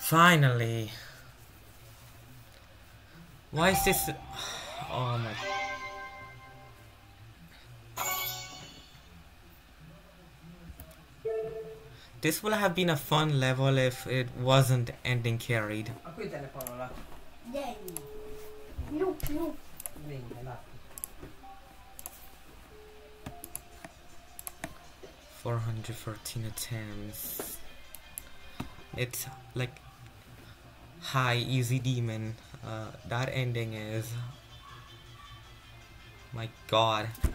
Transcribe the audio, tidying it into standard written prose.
Finally. Why is this? Oh my. This would have been a fun level if it wasn't ending carried. A qui il telefono là. Vieni. No, no. Vieni, là. 414 attempts. It's like high easy demon. That ending is, my god.